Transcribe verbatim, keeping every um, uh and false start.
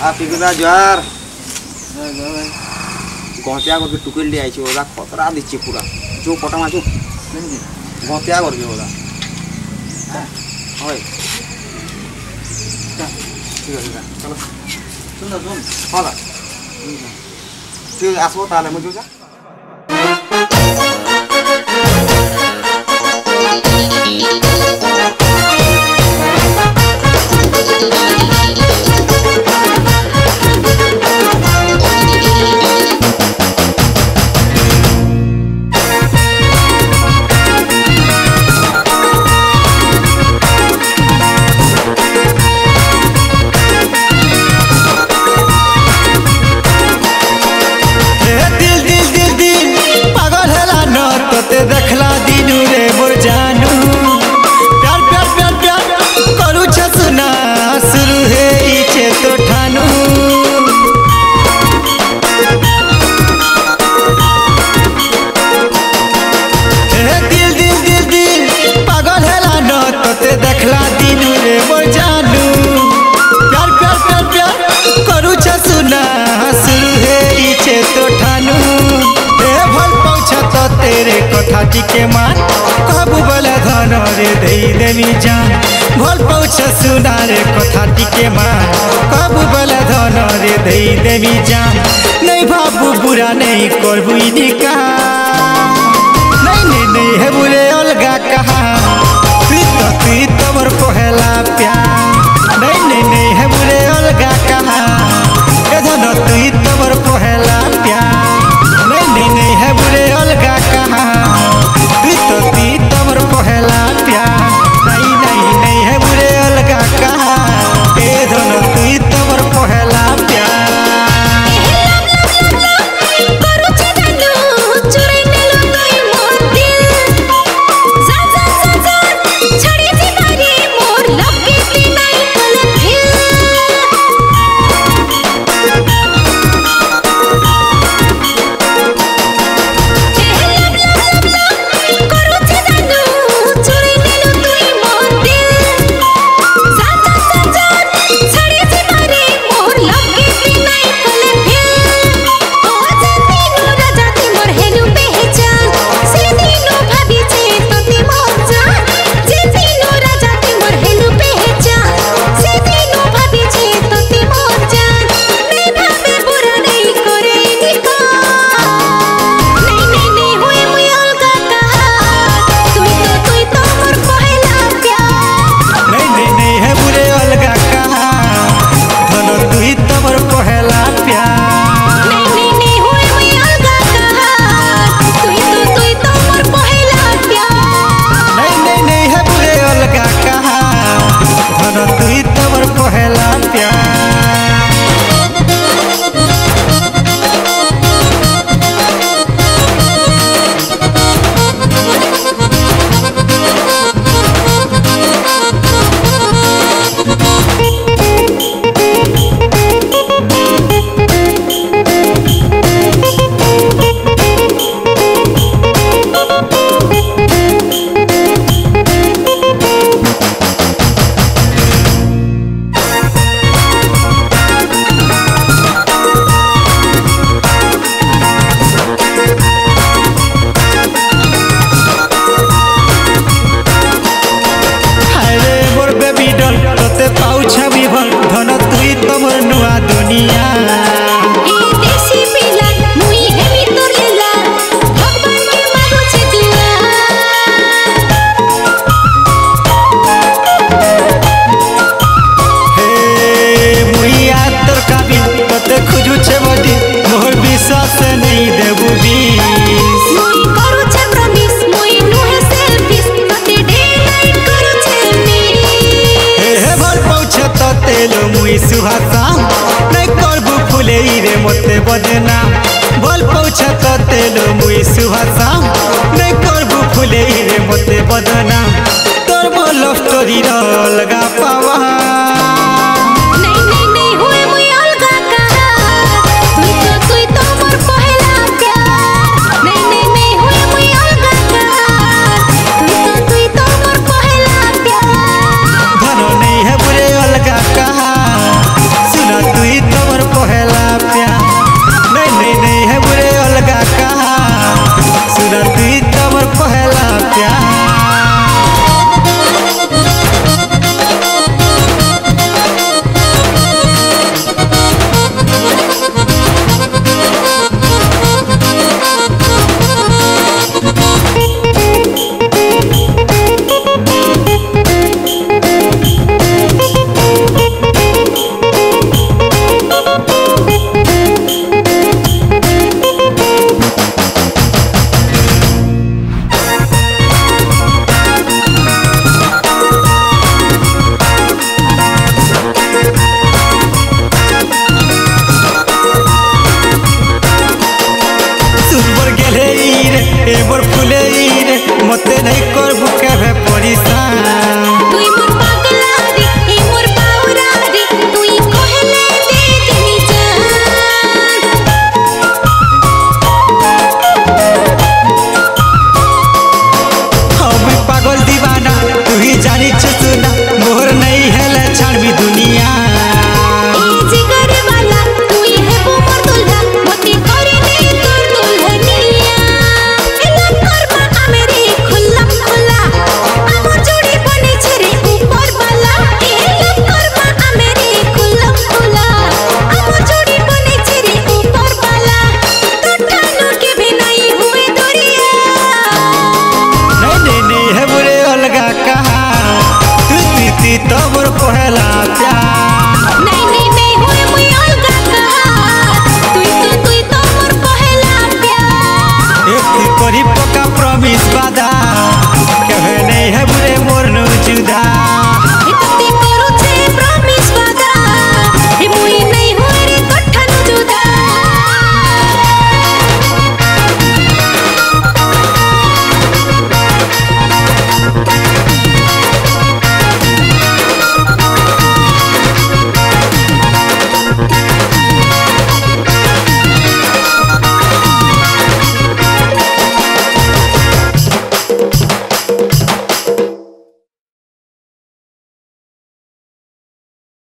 आ पिगुदा jar गहतिया करके टुकेल ले आइछि ओदा खतरा दिछि पूरा जो पटमा जो गहतिया करके ओदा होय ठीक है चलो सुन सुन होला ठीक आसबो ताले म जो जा देखला दिनू रे मोर जानू प्यार प्यार प्यार प्यार करू छ सुना शुरू हे इचे तो ठानू ए दिल दिल दिल दिल पागल हेला न तते देखला दिनू रे मोर जानू प्यार प्यार प्यार प्यार करू छ सुना शुरू हे इचे तो ठानू ए भल पहुंच तो तेरे कथा टिके मान कबू बोले धन रे देई देवी जान भल पहुंच सुना रे कथा टिके मान कबू बोले धन रे देई देवी जान नहीं बाबू बुरा नहीं करबू इनिका नहीं नहीं नहीं है बुरे अलगा कहा तू तो तू तो मोर पहला प्यार नहीं नहीं नहीं है बुरे अलगा कहा ए धन तू तो मोर पहला प्यार नहीं नहीं नहीं है बुरे अलगा कहा तू तो तू तो मोर पहला प्यार नहीं नहीं नहीं है बुरे अलगा कहा ए धन तू तो मोर पहला प्यार सुहासा नहीं करबू फुले रे मते बदना बोल पहुँच तो तेलो मुई सुहासा नहीं करबू फुले रे मते बदना तोर बोल स्टोरी लगा पावा नहीं नहीं नहीं हुए मुई अलगा कहा तू तो तू तो मोर पहला प्यार नहीं नहीं नहीं हुए मुई अलगा कहा तू तो तू तो मोर पहला प्यार धनो नहीं है बुरे अलगा कहा सुना तू तो तो मोर पहला प्यार नहीं नहीं नहीं हुए मुई अलगा कहार तुई तो तुई तो मोर पहला प्यार एक करी पक्का प्रॉमिस बादा